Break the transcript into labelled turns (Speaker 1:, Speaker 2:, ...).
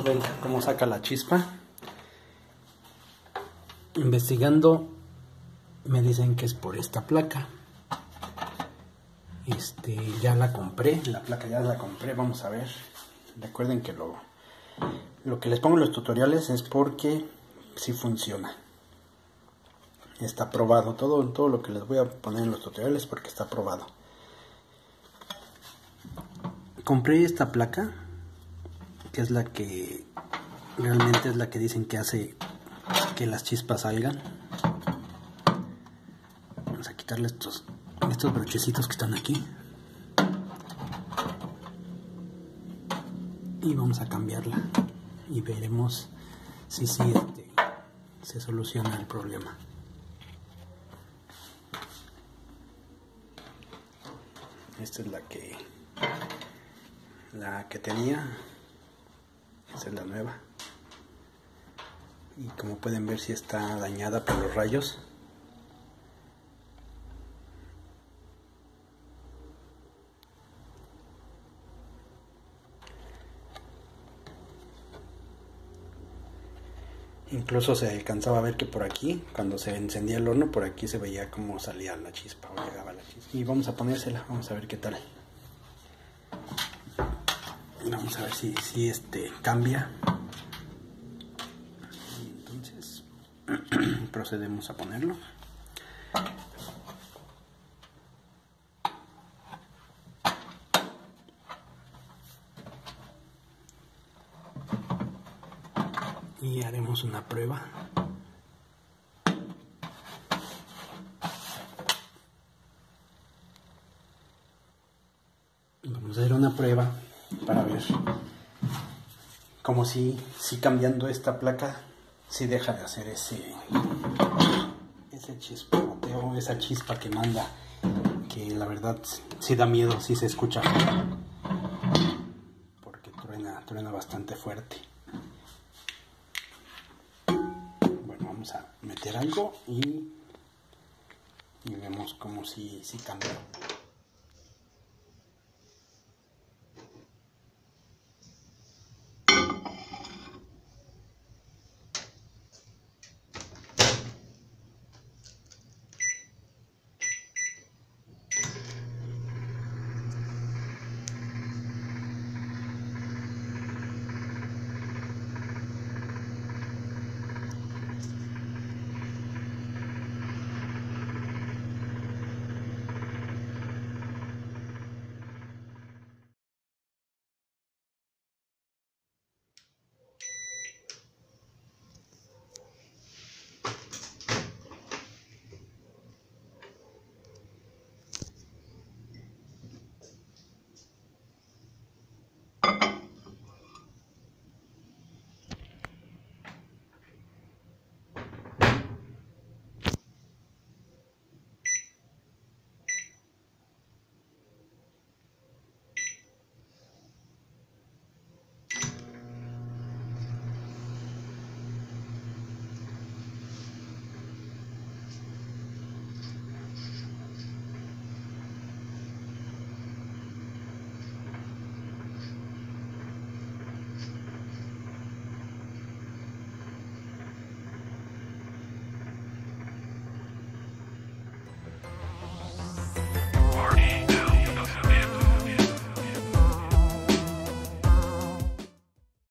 Speaker 1: ver cómo saca la chispa. Investigando me dicen que es por esta placa. Ya la compré, la placa ya la compré, vamos a ver. Recuerden que lo que les pongo en los tutoriales es porque sí funciona. Está probado, todo lo que les voy a poner en los tutoriales porque está probado. Compré esta placa, que es la que realmente es la que dicen que hace que las chispas salgan. Vamos a quitarle estos brochecitos que están aquí. Y vamos a cambiarla y veremos si se soluciona el problema. Esta es la que tenía. Esta es la nueva. Y como pueden ver, si está dañada por los rayos. Incluso se alcanzaba a ver que por aquí, cuando se encendía el horno, por aquí se veía cómo salía la chispa o llegaba la chispa. Y vamos a ponérsela, vamos a ver qué tal. Vamos a ver si cambia. Y entonces procedemos a ponerlo. Y haremos una prueba. Vamos a hacer una prueba para ver como si cambiando esta placa si deja de hacer ese chispoteo, esa chispa que manda, que la verdad sí da miedo, sí se escucha porque truena bastante fuerte. Vamos a meter algo y vemos como si cambió.